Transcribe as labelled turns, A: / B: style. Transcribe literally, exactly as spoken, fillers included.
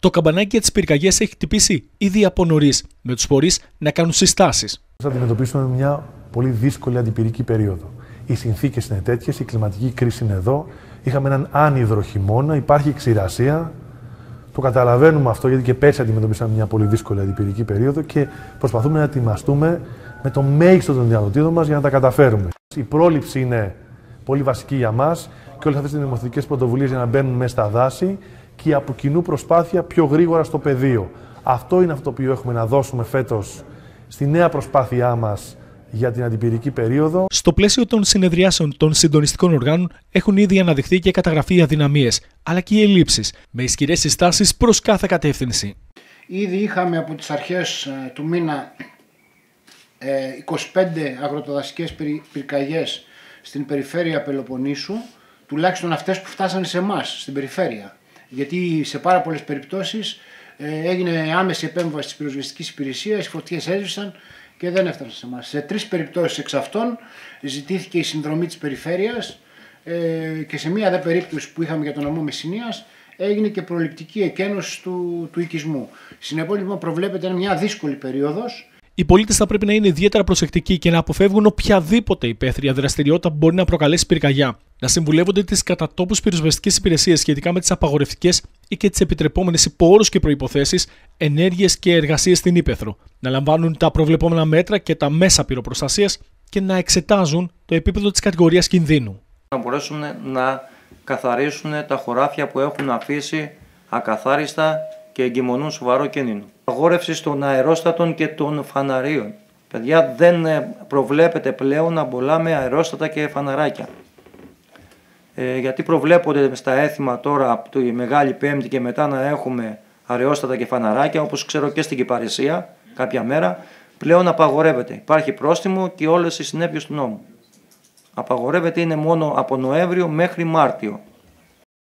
A: Το καμπανάκι για τις πυρκαγιές έχει χτυπήσει ήδη από νωρίς, με τους φορείς να κάνουν συστάσεις.
B: Θα αντιμετωπίσουμε μια πολύ δύσκολη αντιπυρική περίοδο. Οι συνθήκες είναι τέτοιες, η κλιματική κρίση είναι εδώ. Είχαμε έναν άνυδρο χειμώνα, υπάρχει ξηρασία. Το καταλαβαίνουμε αυτό γιατί και πέρσι αντιμετωπίσαμε μια πολύ δύσκολη αντιπυρική περίοδο και προσπαθούμε να ετοιμαστούμε με το μέγιστο των δυνατοτήτων μας για να τα καταφέρουμε. Η πρόληψη είναι πολύ βασική για μας και όλες αυτές τις νομοθετικές πρωτοβουλίες για να μπαίνουν μέσα στα δάση και η από κοινού προσπάθεια πιο γρήγορα στο πεδίο. Αυτό είναι αυτό το οποίο έχουμε να δώσουμε φέτος στη νέα προσπάθειά μας για την αντιπυρική περίοδο.
A: Στο πλαίσιο των συνεδριάσεων των συντονιστικών οργάνων έχουν ήδη αναδειχθεί και καταγραφεί οι αδυναμίες, αλλά και οι ελλείψεις, με ισχυρές συστάσεις προς κάθε κατεύθυνση.
C: Ήδη είχαμε από τις αρχές του μήνα είκοσι πέντε αγροτοδασικές πυρκαγιές στην περιφέρεια Πελοποννήσου, τουλάχιστον αυτές που φτάσανε σε εμάς, στην περιφέρεια. Γιατί σε πάρα πολλές περιπτώσεις έγινε άμεση επέμβαση της πυροσβεστικής υπηρεσίας, οι φωτιές έσβησαν και δεν έφτασαν σε εμάς. Σε τρεις περιπτώσεις εξ αυτών ζητήθηκε η συνδρομή της περιφέρειας και σε μία δε περίπτωση που είχαμε για τον νομό Μεσσηνίας έγινε και προληπτική εκένωση του, του οικισμού. Συνεπώς λοιπόν προβλέπεται μια δύσκολη περίοδος.
A: Οι πολίτες θα πρέπει να είναι ιδιαίτερα προσεκτικοί και να αποφεύγουν οποιαδήποτε υπαίθρια δραστηριότητα που μπορεί να προκαλέσει πυρκαγιά. Να συμβουλεύονται τις κατά τόπους πυροσβεστικές υπηρεσίες σχετικά με τις απαγορευτικές ή και τις επιτρεπόμενες υπό όρους και προϋποθέσεις ενέργειες και εργασίες στην ύπαιθρο. Να λαμβάνουν τα προβλεπόμενα μέτρα και τα μέσα πυροπροστασίας και να εξετάζουν το επίπεδο της κατηγορίας κινδύνου.
D: Να μπορέσουν να καθαρίσουν τα χωράφια που έχουν αφήσει ακαθάριστα και εγκυμονούν σοβαρό κίνδυνο. Αγόρευση των αερόστατων και των φαναρίων. Παιδιά, δεν προβλέπεται πλέον να μπολάμε αερόστατα και φαναράκια. Ε, γιατί προβλέπονται στα έθιμα τώρα από τη Μεγάλη Πέμπτη και μετά να έχουμε αερόστατα και φαναράκια, όπως ξέρω και στην Κυπαρισία κάποια μέρα, πλέον απαγορεύεται. Υπάρχει πρόστιμο και όλες οι συνέπειες του νόμου. Απαγορεύεται είναι μόνο από Νοέμβριο μέχρι Μάρτιο.